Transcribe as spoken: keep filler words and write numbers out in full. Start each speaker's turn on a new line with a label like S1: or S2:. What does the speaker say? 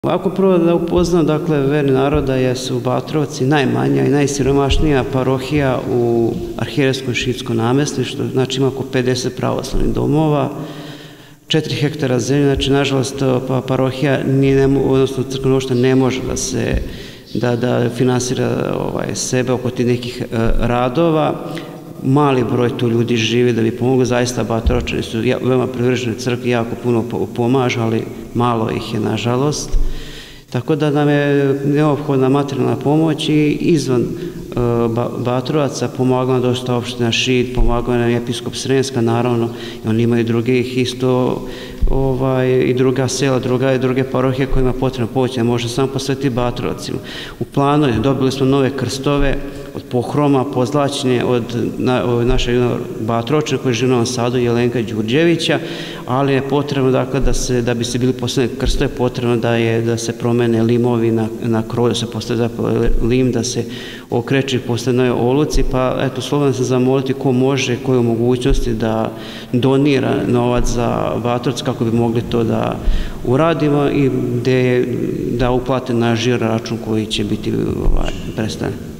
S1: Ako prvo da upoznam, dakle, verni naroda jesu Batrovci najmanja i najsiromašnija parohija u arhijerejskom šiitskom namestništvu, znači ima oko pedeset pravoslavnih domova, četiri hektara zemlje, znači nažalost pa, parohija, nije, odnosno crkveno društvo ne može da se da, da finansira ovaj, sebe oko tih nekih e, radova. Mali broj tu ljudi živi da bi pomogli, zaista Batrovčani su ja, veoma privrženi crkvi, jako puno pomažu, ali malo ih je nažalost. Tako da nam je neophodna materijalna pomoć i izvan e, Batrovaca pomagala nam dosta opština Šid, pomagala nam episkop Sremska, naravno, i oni imaju drugih isto ovaj, i druga sela, druga i druge parohije kojima potrebno pomoć, ne može samo posvetiti Batrovacima. U planu je, dobili smo nove krstove od pohroma, pozlačenje od, na, od našeg Batrovčana koji živi u Novom Sadu, Jelenka Đurđevića, ali je potrebno dakle, da, se, da bi se bili postavljeni krstove, potrebno da, je, da se promene limovi na, na kroju, da se postavi zapravo lim, da se okreće i postavi nove oluci, pa eto, slobodno se zamoliti ko može, koje u mogućnosti da donira novac za Batrovce kako bi mogli to da uradimo i gde je, da uplate na žiro račun koji će biti ovaj, predstavljen.